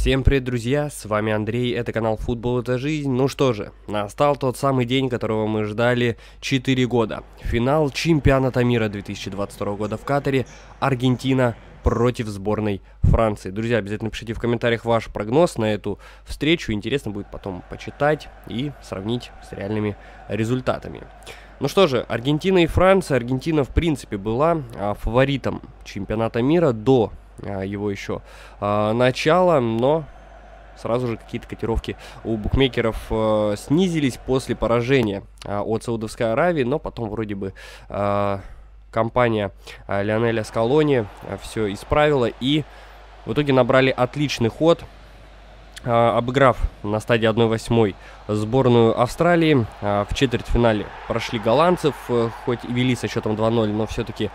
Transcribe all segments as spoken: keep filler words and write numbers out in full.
Всем привет, друзья, с вами Андрей, это канал Футбол это жизнь. Ну что же, настал тот самый день, которого мы ждали четыре года. Финал чемпионата мира две тысячи двадцать второго года в Катаре. Аргентина против сборной Франции. Друзья, обязательно пишите в комментариях ваш прогноз на эту встречу. Интересно будет потом почитать и сравнить с реальными результатами. Ну что же, Аргентина и Франция. Аргентина, в принципе, была а, фаворитом чемпионата мира до а, его еще а, начала, но сразу же какие-то котировки у букмекеров а, снизились после поражения а, от Саудовской Аравии, но потом вроде бы а, компания а, Лионеля Скалони а, все исправила и в итоге набрали отличный ход, обыграв на стадии одна восьмая сборную Австралии. В четвертьфинале прошли голландцев, хоть и вели со счетом два ноль, но все-таки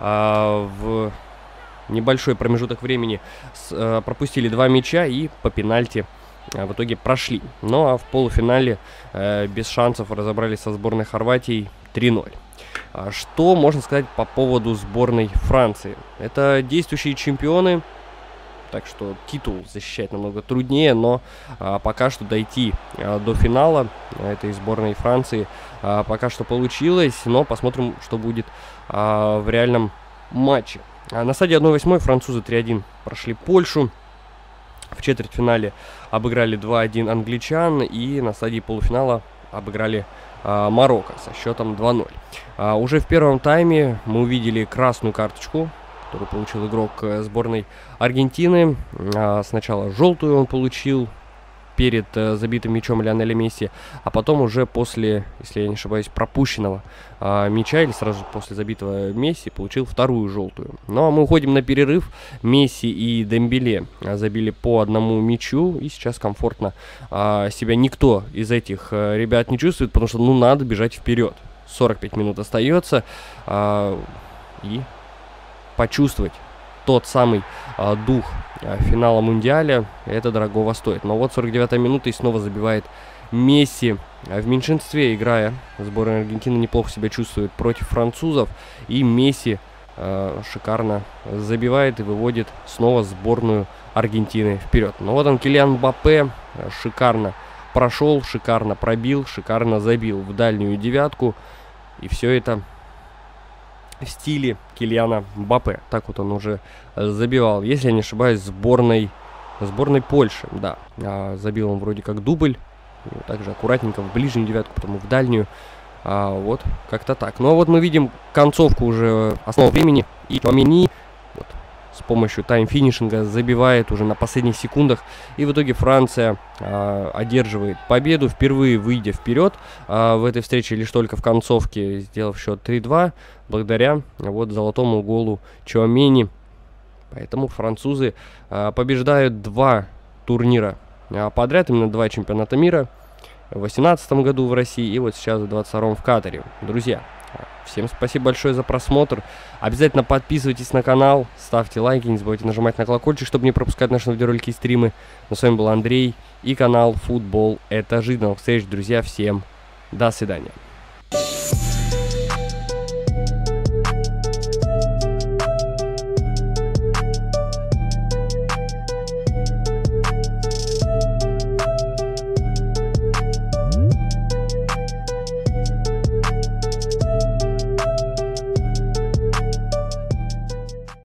в небольшой промежуток времени пропустили два мяча и по пенальти в итоге прошли. Ну а в полуфинале без шансов разобрались со сборной Хорватии три ноль. Что можно сказать по поводу сборной Франции? Это действующие чемпионы. Так что титул защищать намного труднее, но а, пока что дойти а, до финала этой сборной Франции а, пока что получилось. Но посмотрим, что будет а, в реальном матче. А на стадии одна восьмая французы три один прошли Польшу. В четвертьфинале обыграли два один англичан. И на стадии полуфинала обыграли а, Марокко со счетом два ноль. А, уже в первом тайме мы увидели красную карточку, который получил игрок сборной Аргентины. А, сначала желтую он получил перед а, забитым мячом Лионеля Месси, а потом уже после, если я не ошибаюсь, пропущенного а, мяча или сразу после забитого Месси получил вторую желтую. Ну а мы уходим на перерыв. Месси и Дембеле а, забили по одному мячу, и сейчас комфортно а, себя никто из этих а, ребят не чувствует, потому что ну надо бежать вперед. сорок пять минут остается а, и почувствовать тот самый а, дух а, финала Мундиаля, это дорогого стоит. Но вот сорок девятая минута и снова забивает Месси. А в меньшинстве, играя, сборная Аргентины неплохо себя чувствует против французов. И Месси а, шикарно забивает и выводит снова сборную Аргентины вперед. Но вот он, Килиан Мбаппе, шикарно прошел, шикарно пробил, шикарно забил в дальнюю девятку. И все это в стиле Килиана Мбаппе. Так вот он уже забивал, если я не ошибаюсь, сборной, сборной Польши. Да, а, забил он вроде как дубль. Также аккуратненько в ближнюю девятку, потом в дальнюю. А, вот, как-то так. Ну а вот мы видим концовку уже основного времени. И Чуамени вот, с помощью тайм-финишинга забивает уже на последних секундах. И в итоге Франция а, одерживает победу, впервые выйдя вперед а, в этой встрече, лишь только в концовке, сделав счет три два, благодаря вот золотому голу Чуамени. Поэтому французы а, побеждают два турнира а, подряд, именно два чемпионата мира. В две тысячи восемнадцатом году в России и вот сейчас в две тысячи двадцать втором в Катаре. Друзья, всем спасибо большое за просмотр. Обязательно подписывайтесь на канал, ставьте лайки, не забывайте нажимать на колокольчик, чтобы не пропускать наши видеоролики и стримы. Ну, с вами был Андрей и канал Футбол это жизнь. До новых встреч, друзья, всем до свидания.